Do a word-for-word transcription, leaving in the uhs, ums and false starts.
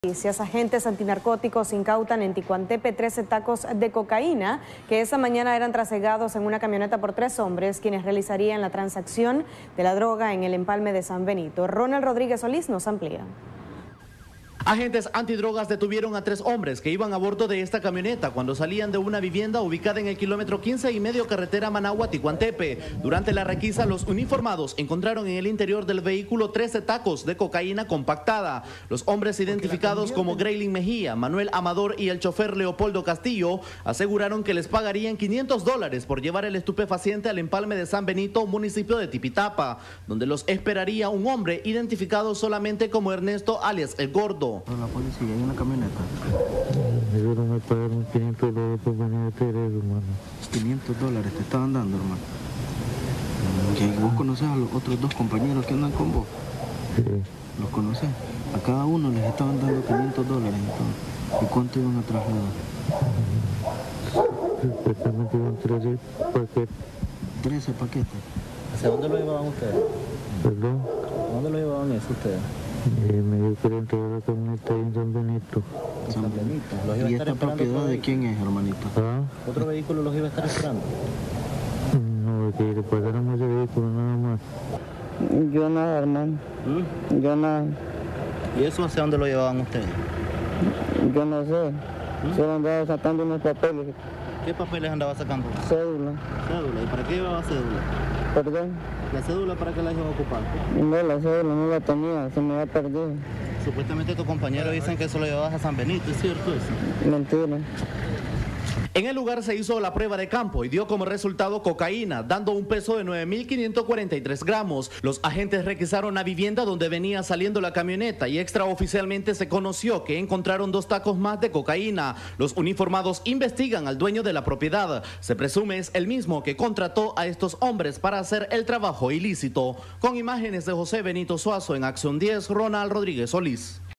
Noticias. Agentes antinarcóticos incautan en Ticuantepe trece tacos de cocaína que esa mañana eran trasegados en una camioneta por tres hombres quienes realizarían la transacción de la droga en el empalme de San Benito. Ronald Rodríguez Solís nos amplía. Agentes antidrogas detuvieron a tres hombres que iban a bordo de esta camioneta cuando salían de una vivienda ubicada en el kilómetro quince y medio carretera Managua-Ticuantepe. Durante la requisa, los uniformados encontraron en el interior del vehículo trece tacos de cocaína compactada. Los hombres identificados como Greylin Mejía, Manuel Amador y el chofer Leopoldo Castillo aseguraron que les pagarían quinientos dólares por llevar el estupefaciente al empalme de San Benito, municipio de Tipitapa, donde los esperaría un hombre identificado solamente como Ernesto alias El Gordo. La policía, hay una camioneta. Me dieron a pagar quinientos dólares por venir a hacer eso, hermano. quinientos dólares te estaban dando, hermano. ¿Que vos conoces a los otros dos compañeros que andan con vos? Sí. ¿Los conoces? A cada uno les estaban dando quinientos dólares. Entonces. ¿Y cuánto iban a trasladar? Supuestamente iban trece paquetes. trece paquetes. ¿Hacia dónde lo llevaban ustedes? ¿Perdón? ¿A dónde lo llevaban eso ustedes? Eh, me dio que entrar a la camioneta ahí en San Benito. San Benito. ¿Los iba a ¿Y estar esta esperando propiedad otro de vehículo? quién es, hermanito? ¿Ah? ¿Otro vehículo los iba a estar esperando? No, que le pagáramos ese vehículo nada más. Yo nada, hermano. ¿Mm? Yo nada. ¿Y eso hacia dónde lo llevaban ustedes? Yo no sé. Solo andaba sacando unos papeles. ¿Qué papeles andaba sacando? Cédula. Cédula. ¿Y para qué llevaba cédula? Perdón. ¿La cédula para qué la iban a ocupar? No, la cédula no la tenía. Se me había perdido. Supuestamente tus compañeros dicen que eso lo llevabas a San Benito. ¿Es cierto eso? Mentira. En el lugar se hizo la prueba de campo y dio como resultado cocaína, dando un peso de nueve mil quinientos cuarenta y tres gramos. Los agentes requisaron la vivienda donde venía saliendo la camioneta y extraoficialmente se conoció que encontraron dos tacos más de cocaína. Los uniformados investigan al dueño de la propiedad. Se presume es el mismo que contrató a estos hombres para hacer el trabajo ilícito. Con imágenes de José Benito Suazo en Acción diez, Ronald Rodríguez Solís.